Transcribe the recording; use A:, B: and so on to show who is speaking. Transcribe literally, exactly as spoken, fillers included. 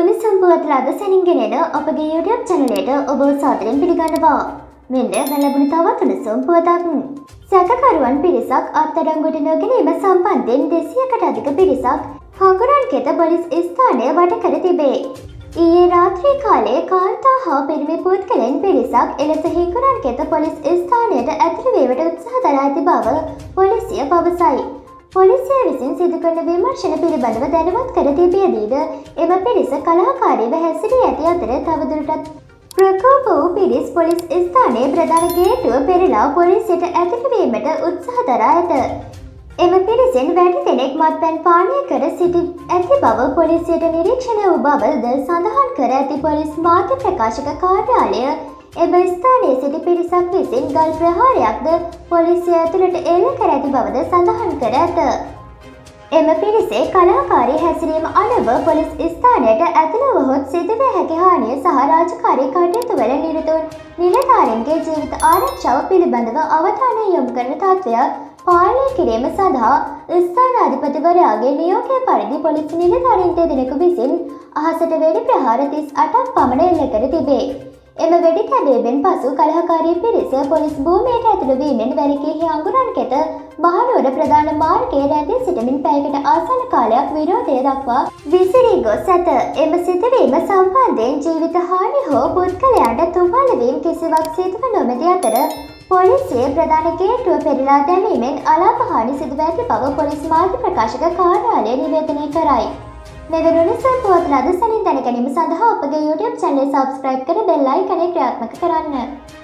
A: උණුසුම් පුවත්ලා අද සැනින්ගෙනෙන අපගේ YouTube channel එකට ඔබ සාදරයෙන් පිළිගන්නවා. මෙන්න දැන් ලැබුණු තවත් උණුසුම් පුවතක්. සැකකරුවන් පිරිසක් අත්අඩංගුවට නොගැනීම සම්බන්ධයෙන් දෙසියකට අධික පිරිසක් හංගුරන්කෙත පොලිස් ස්ථානය වට කර තිබේ. ඊයේ රාත්‍රී කාලයේ කාන්තා හා පිරිමි පුද්ගලයන් පිරිසක් එලෙස හංගුරන්කෙත පොලිස් ස්ථානයට ඇතුළු වීමට උත්සාහ දරා ඇති බව පොලිසිය පවසයි. පොලිසිය විසින් සිදු කරන විමර්ශන පිළිබඳව දැනුවත් කර තිබියදීද එම පිරිස කලහකාරීව හැසිරී ඇති අතර තවදුරටත් ප්‍රකෝප වූ පිරිස් පොලිස් ස්ථානයේ ප්‍රධාන ගේට්ටුව පෙරළා පොලිසියට ඇතුළු වීමට උත්සාහ දරා ඇත. එම පිරිසෙන් වැඩි දෙනෙක් මත්පැන් පානය කර සිටි ඇති බව පොලිසියට නිරීක්ෂණය වූ බවද සඳහන් කර ඇති පොලිස් මාධ්‍ය ප්‍රකාශක කාර්යාලය එම ස්ථානයේ සිටි පිරිසක් විසින් ගල් ප්‍රහාරයක්ද පොලිසිය ඇතුළට එල්ල කර ඇති බවද සඳහන් කර ඇත. එම පිරිසේ කලාකාරී හැසිරීම අනුව පොලිස් ස්ථානයට ඇතුළු වහොත් සිදුවිය හැකි හානිය සහ රාජකාරී කටයුතු වල නිරත නිලධාරීන්ගේ ජීවිත ආරක්ෂාව පිළිබඳව අවධානය යොමු කරන තත්ත්වය පාලනය කිරීම සඳහා ස්ථානාධිපතිවරයාගේ නියෝගය පරිදි පොලිස් නිලධාරීන් දෙදෙනෙකු විසින් අහසට වෙඩි ප්‍රහාර තිස් අටක් පමණ එල්ල කර තිබේ. එම වෙඩි තැබීමෙන් පසු කලහකාරී පිරිස පොලිස් භූමියට ඇතුළු වීමෙන් වැරකී හංගුරන්කෙත මහනුවර ප්‍රධාන මාර්ගයේ රැඳී සිටමින් පැයකට ආසන්න කාලයක් විරෝධය දක්වා විසිරී ගොස් ඇත. එම සිදුවීම සම්බන්ධයෙන් ජීවිත හානි හෝ පුද්ගලයන්ට තුවාල වීම කිසිවක් සිදුව නොමැති අතර පොලිසිය ප්‍රධාන ගේට්ටුව පෙරළා දැමීමෙන් අලාභ හානි සිදුව ඇති බව පොලිස් මාධ්‍ය ප්‍රකාශක කාර්යාලය නිවේදනය කරයි. මෙවැනි උණුසුම් පුවත් අද සැනින් දැන ගැනීම සඳහා අපගේ YouTube channel subscribe කර bell icon එක ක්‍රියාත්මක කරන්න.